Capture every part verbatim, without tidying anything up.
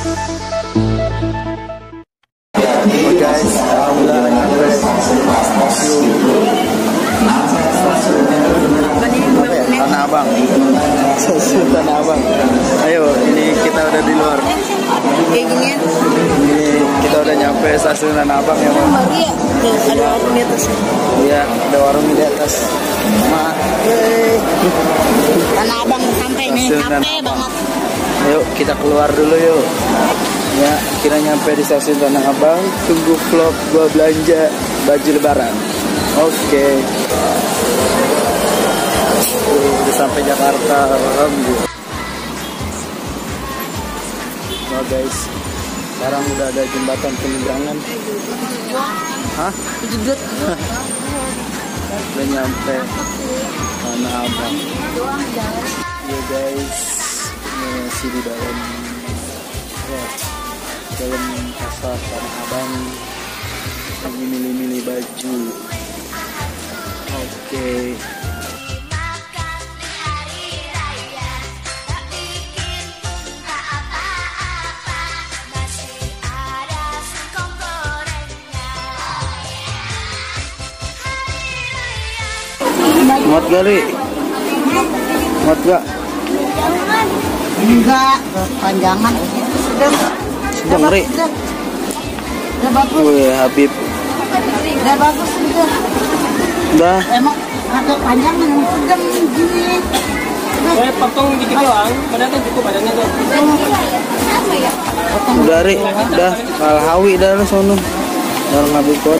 Oh guys, alhamdulillah nyampe Tanah Abang. Stasiun Tanah Abang. Ayo, ini kita udah di luar. Kayak gini ya. Ini kita udah nyampe stasiun Tanah Abang ya, Bang. Baru ya, tuh ada warung di atas. Iya, ada warung di atas. Ma, Tanah Abang sampai nih, capek banget. Ayo kita keluar dulu yuk. Ya, kita nyampe di stasiun Tanah Abang. Tunggu vlog gua belanja baju lebaran. Oke. Udah sampai Jakarta, alhamdulillah. Oh guys, sekarang udah ada jembatan penyeberangan. Hah? Udah nyampe Tanah Abang. Ya guys, ini masih di dalam ya, dalam pasar Tanah Abang. Lagi milih-milih baju. Oke. Muat gak, Ri? Muat gak? Enggak, panjangan. Sudah, sedang, Ri? Udah bagus. Wih, Habib. Udah bagus, udah. Udah. Emang ada panjangan yang sedang gini. Saya potong dikit doang, padahal kan cukup badannya tuh. Udah, Ri. Udah. Al Hawi dah lu sono. Orang Habib kok.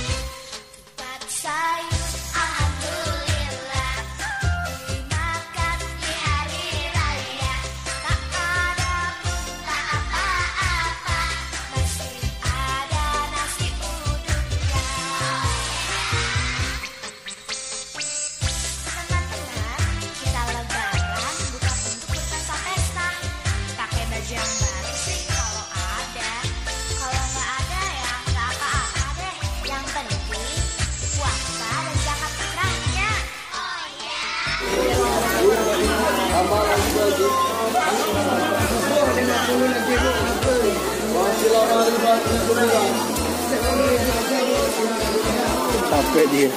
Capek dia.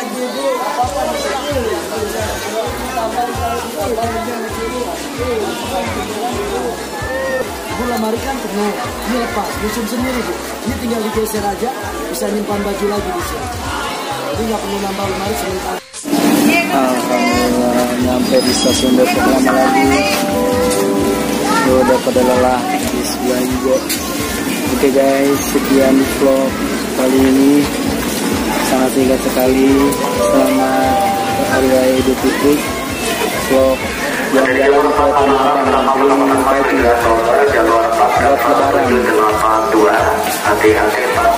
Bu, lemari kan penuh, ini lepas, nyusun sendiri Bu. Ini tinggal digeser aja, bisa nyimpan baju lagi di sini. Jadi nggak perlu nambah lemari sebentar. Alhamdulillah nyampe di stasiun Depok lama lagi. Udah pada lelah habis belanja. Oke guys, sekian vlog kali ini. Sangat singkat sekali. Selamat Hari Raya Idul Fitri. Vlog jalan-jalan ke Tanah Abang beli baju buat lebaran. Hati-hati.